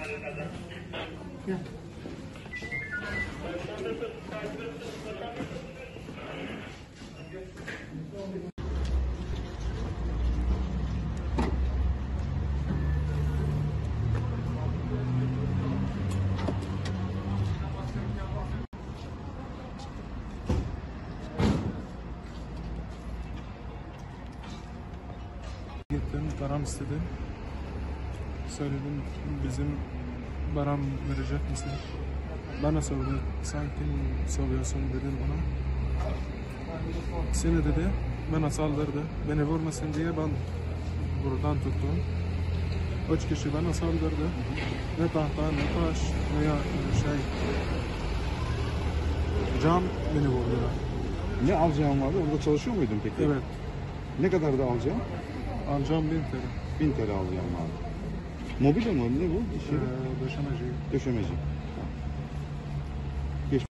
Gel. Gittim, param istedim. Söyledim, bizim param verecek misin? Bana sordu, sen kim soruyorsun dedim ona. Seni dedi, bana saldırdı. Beni vurmasın diye ben buradan tuttum. 3 kişi bana saldırdı. Ne tahta, ne taş, ne cam beni vurdular. Ne alacağın vardı? Orada çalışıyor muydun peki? Evet, Ne kadar da alacağım? alacağım 1000 TL. 1000 TL alacağım vardı. Mobilya mı? Ne bu? Döşemeci. Döşemeci.